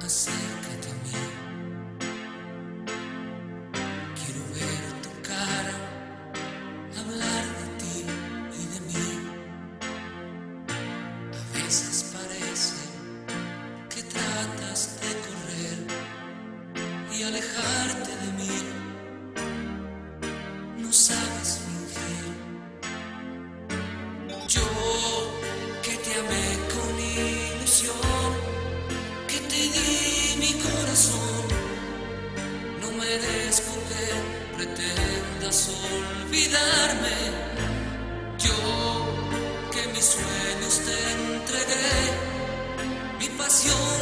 acércate a mí. Quiero ver tu cara, hablar de ti y de mí. A veces parece que tratas de correr y alejarte de mí. No sabes fingir. Yo que te amé con ilusión, que te di mi corazón, no merezco que pretendas olvidarme. Yo que mis sueños te entregué, mi pasión